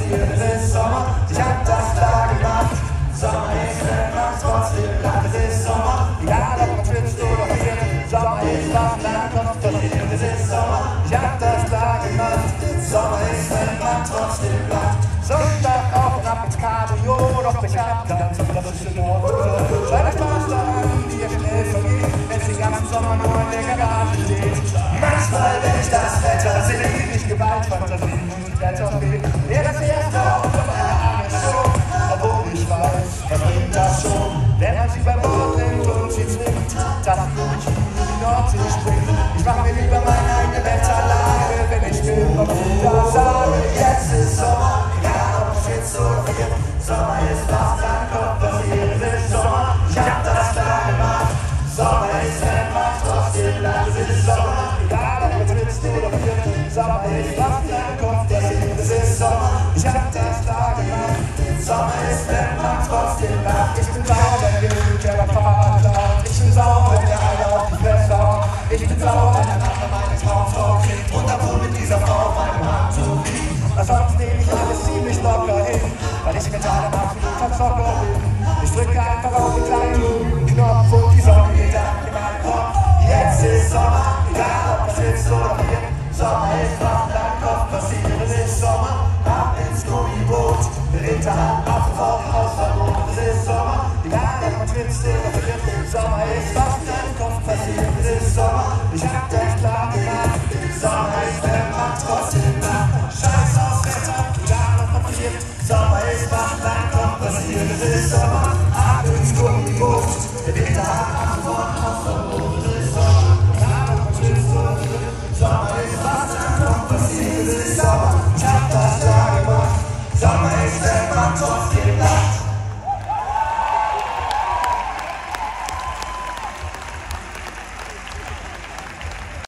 passiert, es ist Sommer, ich hab das klar gemacht. Sommer ist, wenn man trotzdem lacht, es ist Sommer, egal ob man schwitzt oder friert. Sommer ist warm, dann kommt passiert, es ist Sommer, ich hab das klar gemacht. Sommer ist, wenn man trotzdem lacht. Sonntag auf und ab ins Cabrio, doch ich hab ganz klassische Nordhose. Scheint Spaß daran, wie er schnell vergeht, wenn es den ganzen Sommer nur in der Garage steht. Manchmal, wenn ich das Wetter sehe, ich Gewaltfantasien und Wetter weh. Wäre das erste Auto meiner Aggression, obwohl ich weiß, was bringt das schon? Wenn man sie beim Bord nimmt und sie zwingt, dass ich in die Nordsee springt. Ich mach mir lieber meine eigene Wetterlage, wenn ich will, was ich da sage. Jetzt ist Sommer, egal ob ich schwitze oder friert. Sommer ist was, dann kommt passiert, es ist Sommer, ich hab das klar gemacht. Sommer ist, wenn man trotzdem lacht, es ist Sommer, egal ob man schwitzt oder friert. Sommer ist was, dann kommt passiert, es ist Sommer, ich hab das klar gemacht. Sommer ist, wenn man trotzdem lacht. Ich bin sauer, wenn der Fahrer laut. Ich bin sauer, wenn der eine auf die Fresse haut. Ich bin sauer, wenn der andere meine Traumfrau kriegt und dann wohl mit dieser Frau auf meinem Handtuch liegt. Sonst nehme ich alles ziemlich locker hin, weil ich mental ein absoluter Zocker bin. Ich drücke einfach auf den kleinen grünen Knopf und die Sonne geht an in meinen Kopf. Jetzt ist Sommer, egal ob es schwitzt oder friert. Sommer ist warm, dann Kopf passiert, es ist Sommer. Ab ins Gummiboot, Winterhand, ab sofort Hausverbot, es ist Sommer. Egal ob man schwitzt oder friert. Sommer ist warm, dann Kopf passiert, es ist Sommer. Ich hab das klar gemacht. Sommer